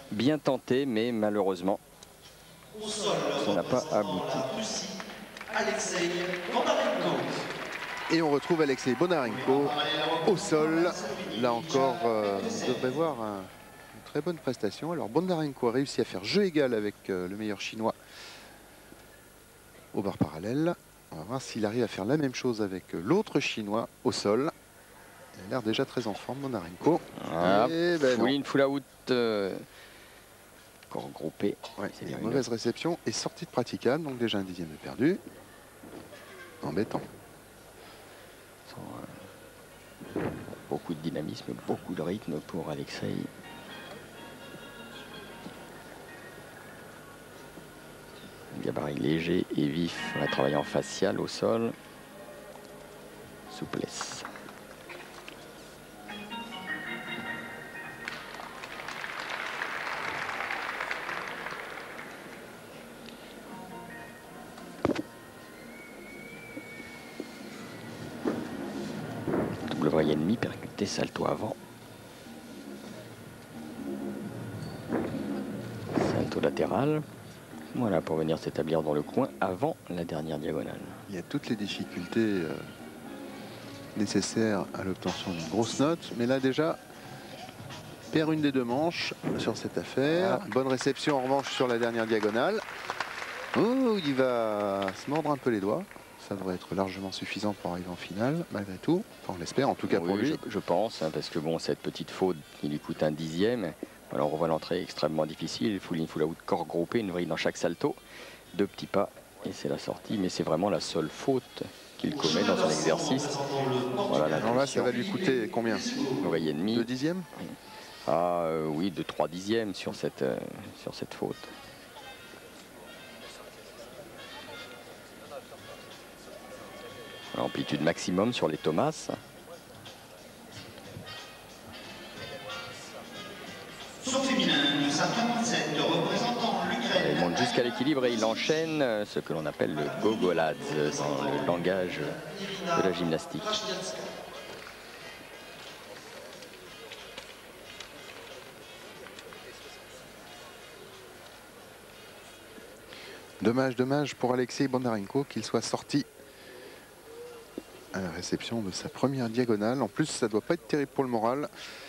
bien tenté, mais malheureusement, ça n'a pas abouti. Et on retrouve Alexei Bonarenko au sol. Là encore, on devrait voir une très bonne prestation. Alors Bondarenko a réussi à faire jeu égal avec le meilleur chinois au bar parallèle. On va voir s'il arrive à faire la même chose avec l'autre chinois au sol. Il a l'air déjà très en forme, Bondarenko. Ah, Non. une full out encore groupé. Ouais, C'est une bien mauvaise réception et sortie de praticable, donc déjà un dixième de perdu. Embêtant. Beaucoup de dynamisme, beaucoup de rythme pour Alexei. Gabarit léger et vif. On va travailler en facial au sol. Souplesse. Double voie ennemi, percuté, salto avant. Salto latéral. Voilà, pour venir s'établir dans le coin avant la dernière diagonale. Il y a toutes les difficultés nécessaires à l'obtention d'une grosse note, mais là déjà, perd une des deux manches sur cette affaire. Bonne réception en revanche sur la dernière diagonale. Oh, il va se mordre un peu les doigts. Ça devrait être largement suffisant pour arriver en finale, malgré tout. Enfin, on l'espère, en tout cas pour lui. Je pense, hein, parce que bon, cette petite faute, il lui coûte un dixième. Alors on voit l'entrée extrêmement difficile. Full in, full out, corps groupé, une vrille dans chaque salto. Deux petits pas, et c'est la sortie. Mais c'est vraiment la seule faute qu'il commet dans son exercice. Voilà, alors là, ça va lui coûter combien? Voie ennemi. 2 dixièmes? Ah oui, de 3 dixièmes sur cette faute. Amplitude maximum sur les Thomas. Il monte jusqu'à l'équilibre et il enchaîne ce que l'on appelle le gogolades dans le langage de la gymnastique. Dommage pour Alexei Bondarenko qu'il soit sorti à la réception de sa première diagonale. En plus, ça ne doit pas être terrible pour le moral.